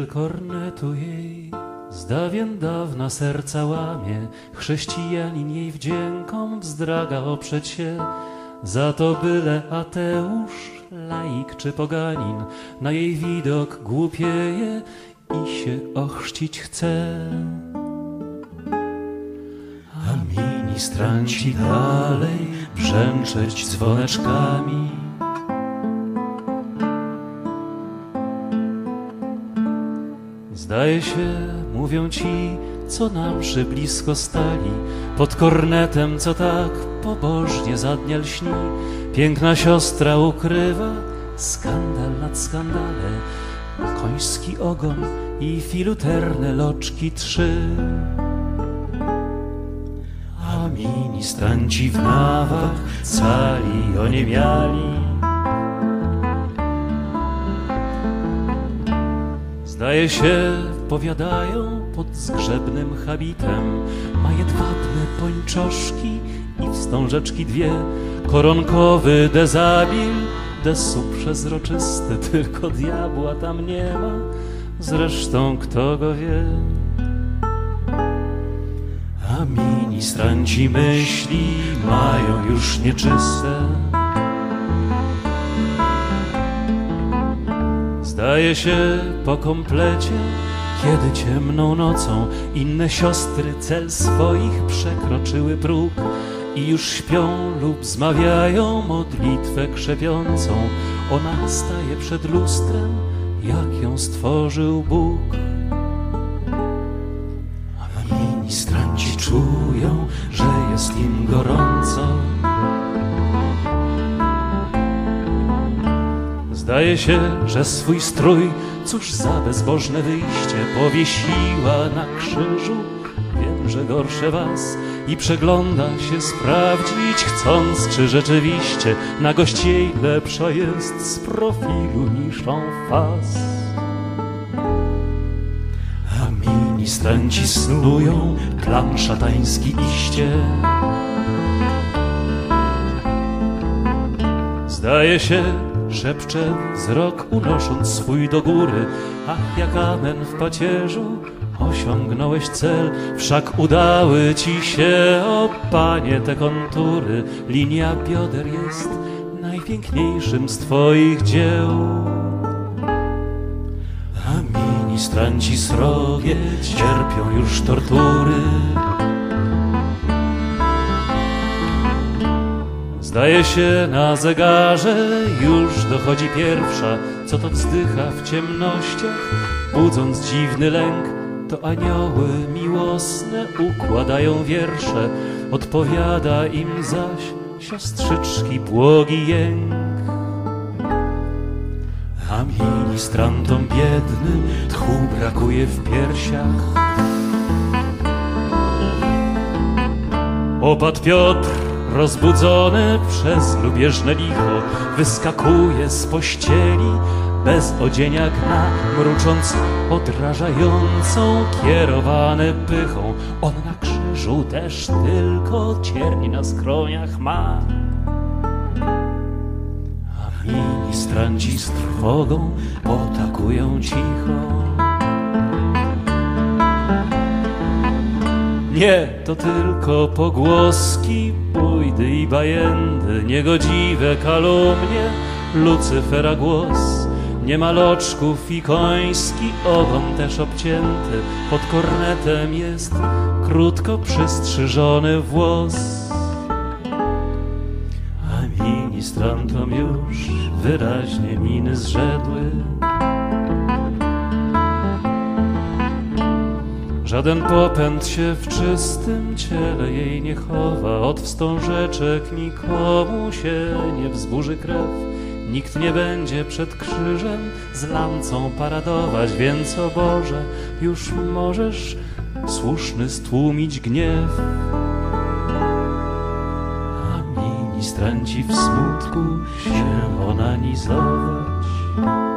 Dźwięk kornetu jej z dawien dawna serca łamie, chrześcijanin jej wdziękom wzdraga oprzeć się. Za to byle ateusz, laik czy poganin na jej widok głupieje i się ochrzcić chce. A ministranci dalej brzęczeć dzwoneczkami. Zdaje się, mówią ci, co na mszy blisko stali, pod kornetem, co tak pobożnie za dnia lśni. Piękna siostra ukrywa skandal nad skandale, koński ogon i filuterne loczki trzy. A ministranci w nawach cali oniemiali. Zdaje się, powiadają pod zgrzebnym habitem, ma jedwabne pończoszki i wstążeczki dwie, koronkowy dezabil, desu przezroczysty, tylko diabła tam nie ma, zresztą kto go wie. A ministranci myśli mają już nieczyste. Zdaje się, po komplecie, kiedy ciemną nocą inne siostry cel swoich przekroczyły próg i już śpią lub zmawiają modlitwę krzepiącą. Ona staje przed lustrem, jak ją stworzył Bóg. A ministranci czują, że jest im gorąco. Zdaje się, że swój strój, cóż za bezbożne wyjście, powiesiła na krzyżu. Wiem, że gorsze was i przegląda się sprawdzić, chcąc, czy rzeczywiście nagość jej lepsza jest z profilu niż en face. A ministranci snują plan szatański iście. Zdaje się, szepcze wzrok, unosząc swój do góry. Ach, jak amen w pacierzu, osiągnąłeś cel. Wszak udały ci się, o panie, te kontury. Linia bioder jest najpiękniejszym z twoich dzieł. A ministranci srogie cierpią już tortury. Zdaje się, na zegarze już dochodzi pierwsza, co to wzdycha w ciemnościach, budząc dziwny lęk. To anioły miłosne układają wiersze, odpowiada im zaś siostrzyczki błogi jęk. A ministrantom biednym tchu brakuje w piersiach. Opat Piotr, rozbudzony przez lubieżne licho, wyskakuje z pościeli, bez odzienia gna, mrucząc odrażającą, kierowany pychą. On na krzyżu też tylko cierni na skroniach ma. A ministranci z trwogą potakują cicho. Nie, to tylko pogłoski, bójdy i bajendy, niegodziwe kalumnie, Lucyfera głos. Nie ma loczków i koński ogon też obcięty, pod kornetem jest krótko przystrzyżony włos. A ministrantom już wyraźnie miny zrzedły. Żaden popęd się w czystym ciele jej nie chowa, od wstążeczek nikomu się nie wzburzy krew. Nikt nie będzie przed krzyżem z lancą paradować, więc o Boże, już możesz słuszny stłumić gniew. A ministranci w smutku się onanizować.